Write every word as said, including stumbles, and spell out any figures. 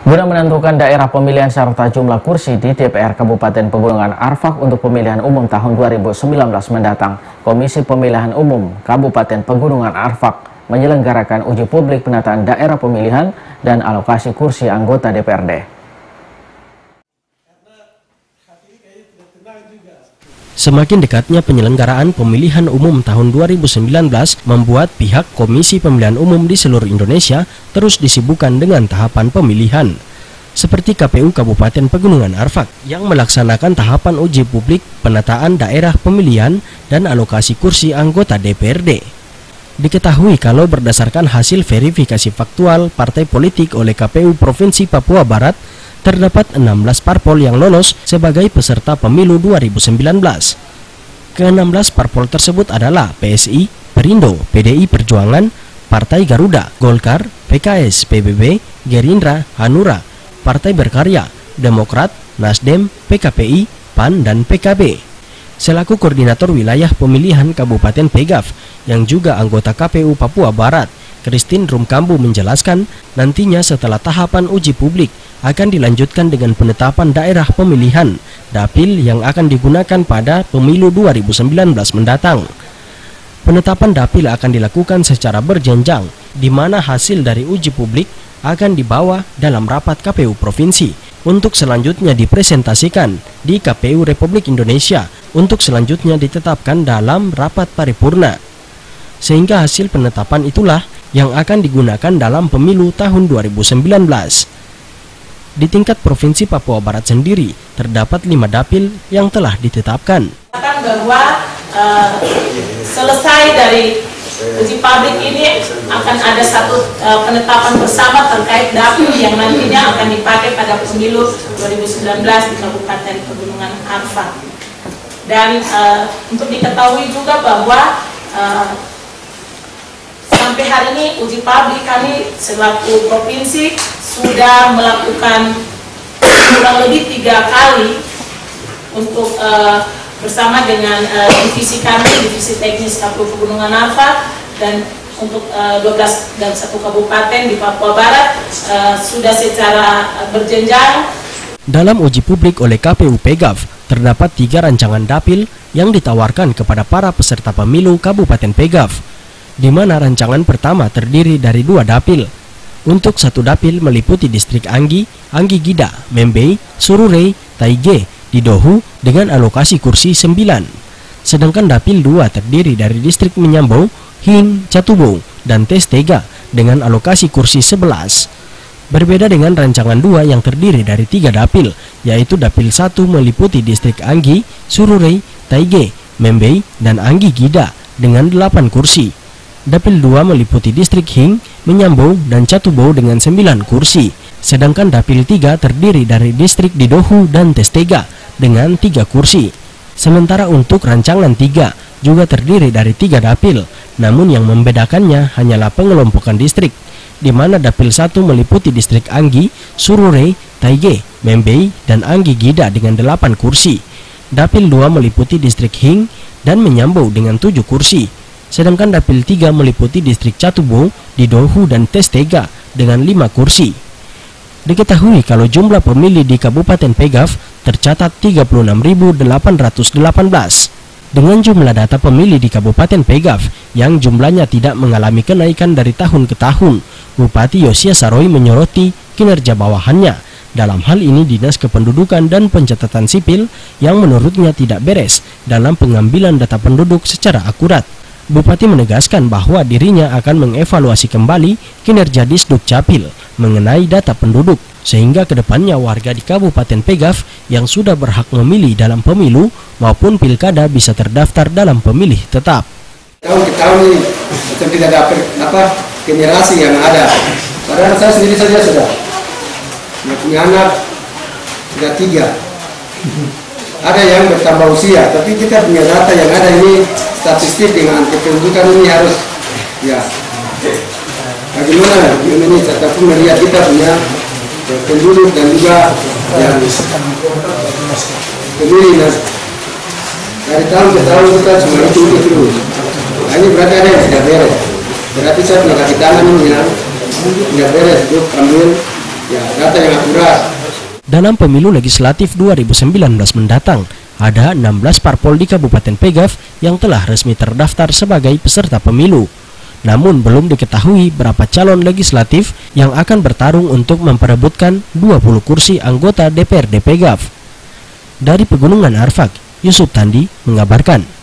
Guna menentukan daerah pemilihan serta jumlah kursi di D P R Kabupaten Pegunungan Arfak untuk pemilihan umum tahun dua ribu sembilan belas mendatang, Komisi Pemilihan Umum Kabupaten Pegunungan Arfak menyelenggarakan uji publik penataan daerah pemilihan dan alokasi kursi anggota D P R D. Semakin dekatnya penyelenggaraan pemilihan umum tahun dua ribu sembilan belas membuat pihak Komisi Pemilihan Umum di seluruh Indonesia terus disibukkan dengan tahapan pemilihan. Seperti K P U Kabupaten Pegunungan Arfak yang melaksanakan tahapan uji publik penataan daerah pemilihan dan alokasi kursi anggota D P R D. Diketahui kalau berdasarkan hasil verifikasi faktual partai politik oleh K P U Provinsi Papua Barat, terdapat enam belas parpol yang lolos sebagai peserta pemilu dua ribu sembilan belas. Ke-enam belas parpol tersebut adalah P S I, Perindo, P D I Perjuangan, Partai Garuda, Golkar, P K S, P B B, Gerindra, Hanura, Partai Berkarya, Demokrat, Nasdem, P K P I, P A N, dan P K B. Selaku Koordinator Wilayah Pemilihan Kabupaten Pegaf yang juga anggota K P U Papua Barat, Christine Rumkambu menjelaskan nantinya setelah tahapan uji publik akan dilanjutkan dengan penetapan daerah pemilihan dapil yang akan digunakan pada pemilu dua ribu sembilan belas mendatang. Penetapan dapil akan dilakukan secara berjenjang, di mana hasil dari uji publik akan dibawa dalam rapat K P U Provinsi untuk selanjutnya dipresentasikan di K P U Republik Indonesia untuk selanjutnya ditetapkan dalam rapat paripurna. Sehingga hasil penetapan itulah yang akan digunakan dalam pemilu tahun dua ribu sembilan belas. Di tingkat Provinsi Papua Barat sendiri, terdapat lima dapil yang telah ditetapkan. Bahwa uh, selesai dari uji publik ini akan ada satu uh, penetapan bersama terkait dapil yang nantinya akan dipakai pada pemilu dua ribu sembilan belas di Kabupaten Pegunungan Arfak. Dan uh, untuk diketahui juga bahwa uh, sampai hari ini uji publik kami selaku provinsi sudah melakukan kurang lebih tiga kali untuk uh, bersama dengan uh, divisi kami, divisi teknis K P U Pegunungan Arfak, dan untuk uh, dua belas dan satu kabupaten di Papua Barat uh, sudah secara uh, berjenjang. Dalam uji publik oleh K P U Pegaf, terdapat tiga rancangan dapil yang ditawarkan kepada para peserta pemilu Kabupaten Pegaf, di mana rancangan pertama terdiri dari dua dapil. Untuk satu dapil meliputi distrik Anggi, Anggi Gida, Membei, Sururei, Taige, Didohu dengan alokasi kursi sembilan. Sedangkan dapil dua terdiri dari distrik Menyambau, Hing, Catubo, dan Testega dengan alokasi kursi sebelas. Berbeda dengan rancangan dua yang terdiri dari tiga dapil, yaitu dapil satu meliputi distrik Anggi, Sururei, Taige, Membei, dan Anggi Gida dengan delapan kursi. Dapil dua meliputi distrik Hing, Menyambau, dan Catubo dengan sembilan kursi. Sedangkan dapil tiga terdiri dari distrik Didohu dan Testega dengan tiga kursi. Sementara untuk rancangan tiga juga terdiri dari tiga dapil, namun yang membedakannya hanyalah pengelompokan distrik, di mana dapil satu meliputi distrik Anggi, Sururei, Taige, Membei, dan Anggi Gida dengan delapan kursi. Dapil dua meliputi distrik Hing dan Menyambau dengan tujuh kursi. Sedangkan dapil tiga meliputi distrik Catubo, Didohu, dan Testega dengan lima kursi. Diketahui kalau jumlah pemilih di Kabupaten Pegaf tercatat tiga puluh enam ribu delapan ratus delapan belas. Dengan jumlah data pemilih di Kabupaten Pegaf yang jumlahnya tidak mengalami kenaikan dari tahun ke tahun, Bupati Yosia Saroi menyoroti kinerja bawahannya. Dalam hal ini Dinas Kependudukan dan Pencatatan Sipil yang menurutnya tidak beres dalam pengambilan data penduduk secara akurat. Bupati menegaskan bahwa dirinya akan mengevaluasi kembali kinerja Disduk Capil mengenai data penduduk, sehingga kedepannya warga di Kabupaten Pegaf yang sudah berhak memilih dalam pemilu maupun pilkada bisa terdaftar dalam pemilih tetap. Tahun ke tahun ini macam tidak ada apa generasi yang ada. Padahal saya sendiri saja sudah punya anak sudah tiga. Ada yang bertambah usia, tapi kita punya data yang ada ini statistik dengan kependudukan ini harus ya bagaimana ini tetapi melihat kita punya penduduk dan juga yang pemilih dari tahun ke tahun kita semua itu terus. Nah, ini berarti ada yang tidak beres. Berarti saya punya kaki tangan ini ya tidak beres, untuk ambil ya data yang akurat. Dalam pemilu legislatif dua ribu sembilan belas mendatang, ada enam belas parpol di Kabupaten Pegaf yang telah resmi terdaftar sebagai peserta pemilu. Namun belum diketahui berapa calon legislatif yang akan bertarung untuk memperebutkan dua puluh kursi anggota D P R D Pegaf. Dari Pegunungan Arfak, Yusuf Tandi mengabarkan.